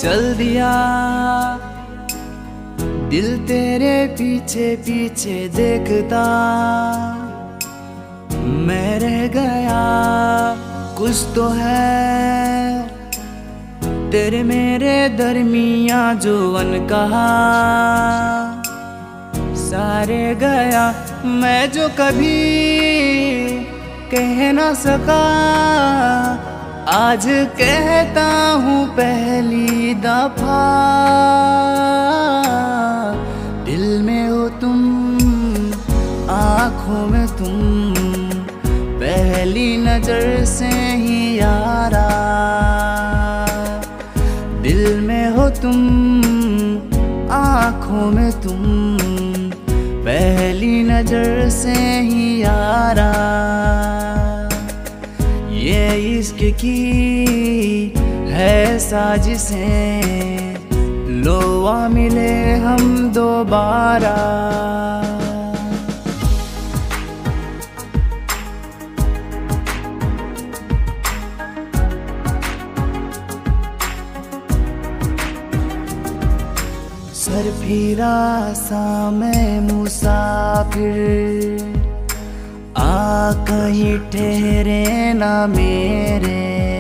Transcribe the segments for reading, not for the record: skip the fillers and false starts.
चल दिया दिल तेरे पीछे पीछे देखता, मैं रह गया कुछ तो है तेरे मेरे दरमिया जो अनकहा। सारे गया मैं जो कभी कह ना सका, आज कहता हूँ पहली दफा। दिल में हो तुम, आँखों में तुम, पहली नजर से ही यारा। दिल में हो तुम, आँखों में तुम, पहली नजर से ही यारा। ये इश्क की है साजिशें, लो आ मिले हम दोबारा। सर फिरा सा मैं मुसाफिर, आ कहीं ठहरे ना मेरे।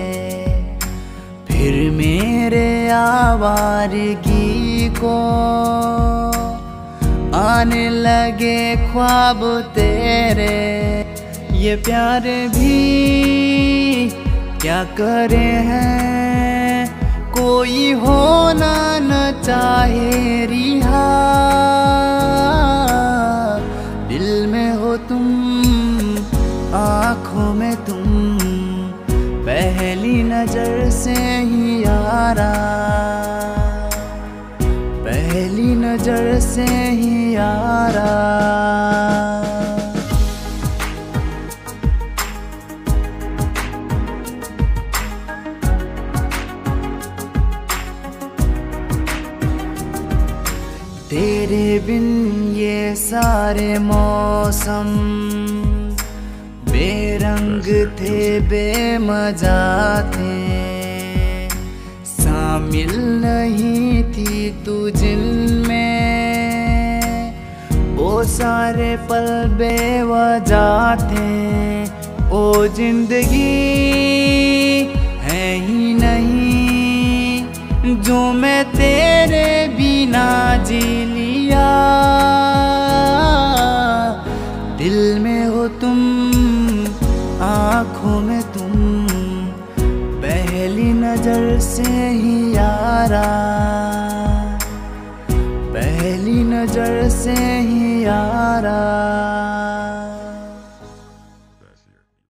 फिर मेरे आवारगी को आने लगे ख्वाब तेरे। ये प्यार भी क्या करे हैं, कोई होना न चाहे रिहा। दिल में हो तुम, आँखों में तुम, पहली नजर से ही यारा। पहली नजर से ही यारा। तेरे बिन ये सारे मौसम बेरंग थे, बेमजा थे। शामिल नहीं थी तू जिनमें, ओ सारे पल बेवजह थे। ओ जिंदगी है ही नहीं जो मैं तेरे बिना जी लिया। दिल में हो तुम, आँखों में तुम, पहली नजर से ही यारा। पहली नजर से ही यारा।